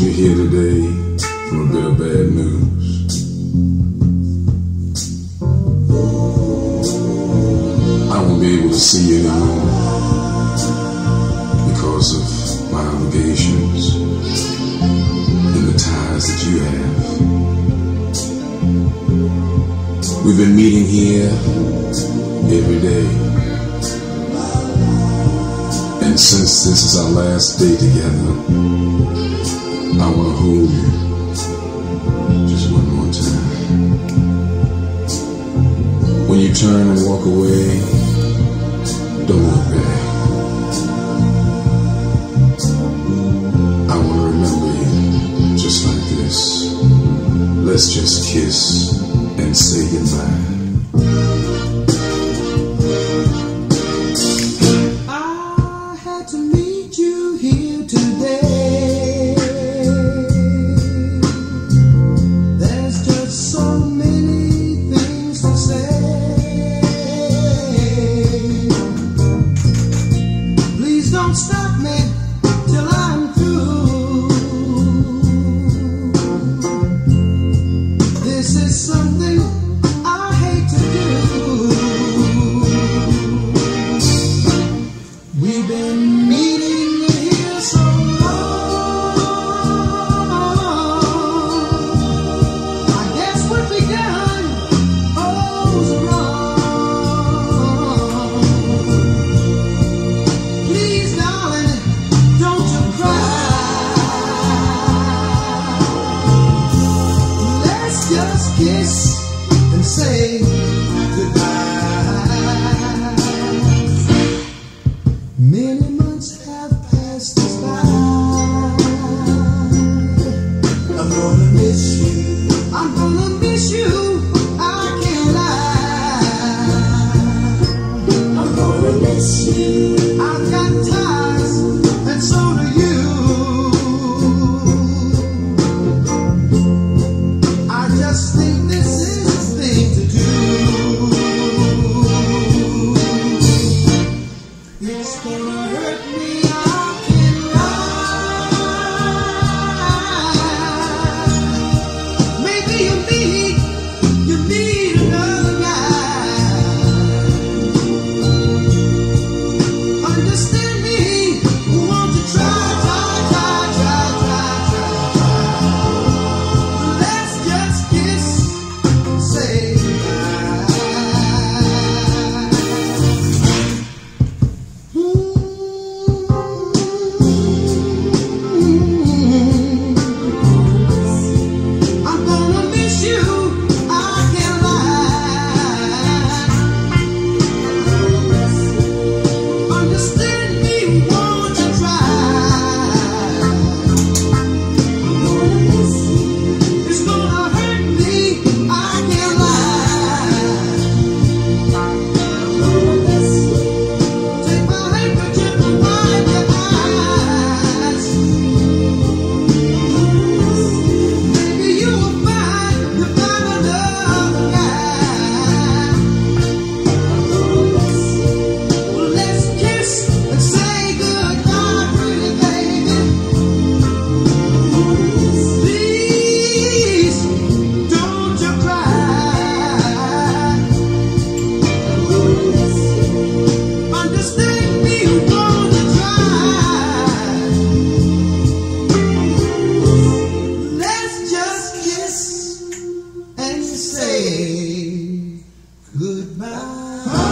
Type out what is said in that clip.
you're here today for a bit of bad news. I won't be able to see you anymore because of my obligations and the ties that you have. We've been meeting here every day, and since this is our last day together, I want to hold you just one more time. When you turn and walk away, don't look back. I want to remember you just like this. Let's just kiss and say goodbye. I had to meet you here today. There's just so many things to say. Please don't stop me till I'm through. This is something I hate to do. We've been meeting here so long. I guess what we done was wrong. Please, darling, don't you cry. Let's just kiss and say goodbye. Many months have passed us by. I'm gonna miss you. I'm gonna miss you. I can't lie. I'm gonna miss you. I've got ties, and so do you. I just think this is the thing to do. It's gonna hurt me, I can lie. Maybe you need another guy. Understand me, want to try. Let's just kiss and say goodbye. I'm gonna miss you, I can't lie. Understand me, won't you try? It's gonna hurt me, I can't lie. Take my handkerchief and wipe your eyes. Maybe you will find another guy. Well, let's kiss and say goodbye, pretty baby. Please, don't you cry. Understand me, won't you try? Let's just kiss and say goodbye.